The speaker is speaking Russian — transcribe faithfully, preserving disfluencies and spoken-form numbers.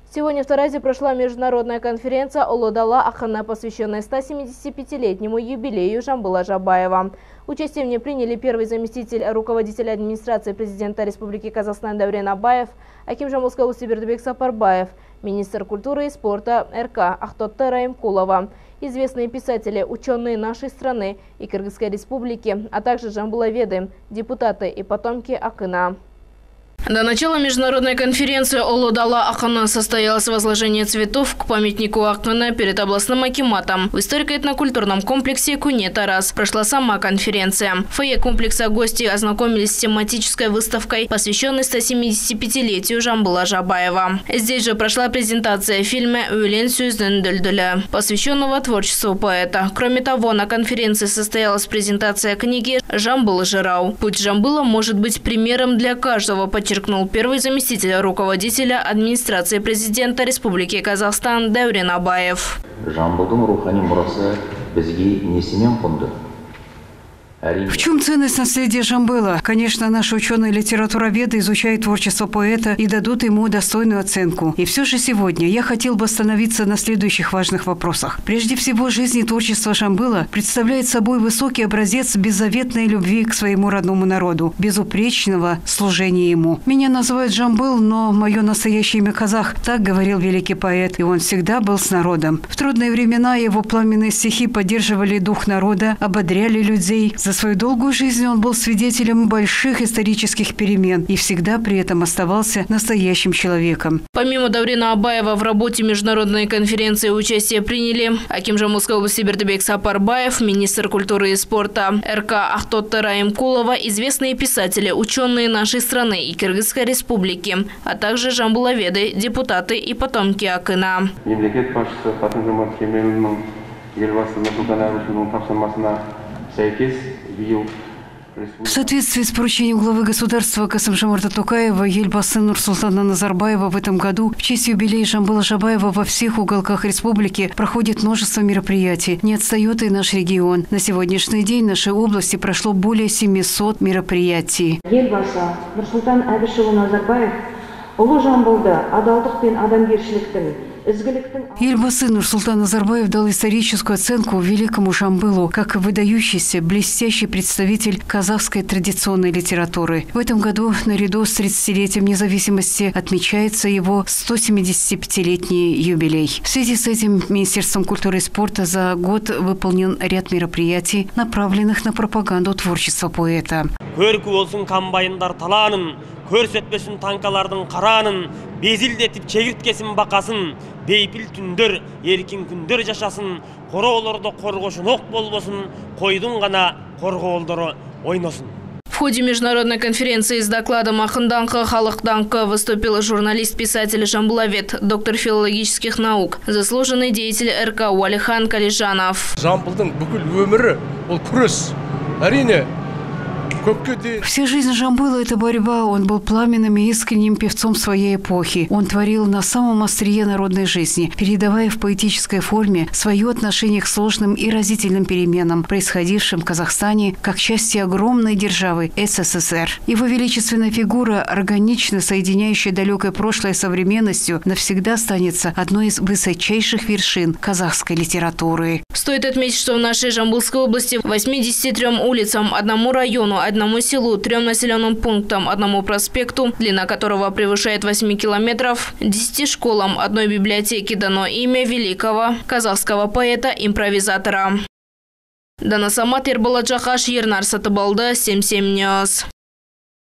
Сегодня в Таразе прошла международная конференция «Улы дала Ахана», посвященная ста семидесятипятилетнему юбилею Жамбыла Жабаева. Участие в ней приняли первый заместитель руководителя администрации президента Республики Казахстан Даурен Абаев, аким Жамбылской области Бердібек Сапарбаев, министр культуры и спорта эр ка Ақтоты Райымкулова, известные писатели, ученые нашей страны и Кыргызской республики, а также жамбыловеды, депутаты и потомки Акына. До начала международной конференции «Улы дала Ахана» состоялось возложение цветов к памятнику Акына перед областным акиматом в историко-этнокультурном комплексе Куне Тараз. Прошла сама конференция. В фойе комплекса гости ознакомились с тематической выставкой, посвященной ста семидесятипятилетию Жамбыла Жабаева. Здесь же прошла презентация фильма «Өлен сөздің дүлдүлі», посвященного творчеству поэта. Кроме того, на конференции состоялась презентация книги «Жамбыл Жырау». Путь Жамбыла может быть примером для каждого, подчеркнул первый заместитель руководителя администрации президента Республики Казахстан Даурен Абаев. Жамбылдың рухани мұрасы бізге несімен құнды? В чем ценность наследия Жамбыла? Конечно, наши ученые-литературоведы изучают творчество поэта и дадут ему достойную оценку. И все же сегодня я хотел бы остановиться на следующих важных вопросах. Прежде всего, жизнь и творчество Жамбыла представляет собой высокий образец беззаветной любви к своему родному народу, безупречного служения ему. Меня называют Жамбыл, но мое настоящее имя Казах. Так говорил великий поэт, и он всегда был с народом. В трудные времена его пламенные стихи поддерживали дух народа, ободряли людей. За свою долгую жизнь он был свидетелем больших исторических перемен и всегда при этом оставался настоящим человеком. Помимо Даурена Абаева в работе международной конференции участие приняли аким Жамбылской области Бердібек Сапарбаев, министр культуры и спорта эр ка Ақтоты Райымкулова, известные писатели, ученые нашей страны и Кыргызской республики, а также жамбыловеды, депутаты и потомки Акына. В соответствии с поручением главы государства Касым-Жомарта Токаева, Елбасы Нурсултана Назарбаева в этом году в честь юбилея Жамбыла Жабаева во всех уголках республики проходит множество мероприятий. Не отстает и наш регион. На сегодняшний день в нашей области прошло более семисот мероприятий. Елбасы Нурсултан Абишевич Назарбаев Улы Жамбылда адалдық пен адамгершіліктің, Елбасы Нурсултан Назарбаев дал историческую оценку великому Жамбылу как выдающийся, блестящий представитель казахской традиционной литературы. В этом году наряду с тридцатилетием независимости отмечается его сто семидесятипятилетний юбилей. В связи с этим Министерством культуры и спорта за год выполнен ряд мероприятий, направленных на пропаганду творчества поэта. Көрсетпесін танкалардың қаранын, безілдетіп чегірткесін бақасын, бейпіл түндер, еркін күндер жашасын, қорауларды қорғошын оқ болбосын, қойдың ғана қорғолдары ойнасын. В ходе международной конференции с докладом «Ахынданқы, халықданқы» выступил журналист-писатель, жамбыловед, доктор филологических наук, заслуженный деятель эр ка Уалихан Калижанов. Жамбылдың бүкіл өмірі ол күрес, әрине. Вся жизнь Жамбыла – это борьба. Он был пламенным и искренним певцом своей эпохи. Он творил на самом острие народной жизни, передавая в поэтической форме свое отношение к сложным и разительным переменам, происходившим в Казахстане как части огромной державы эс эс эс эр. Его величественная фигура, органично соединяющая далекое прошлое с современностью, навсегда останется одной из высочайших вершин казахской литературы. Стоит отметить, что в нашей Жамбылской области восьмидесяти трём улицам, одному району, одному селу, трем населенным пунктам, одному проспекту, длина которого превышает восемь километров, десяти школам, одной библиотеке дано имя великого казахского поэта-импровизатора. Дана Самат, Ерболат Жахаш, Ернар Сатыбалды, семь семь Ньюс.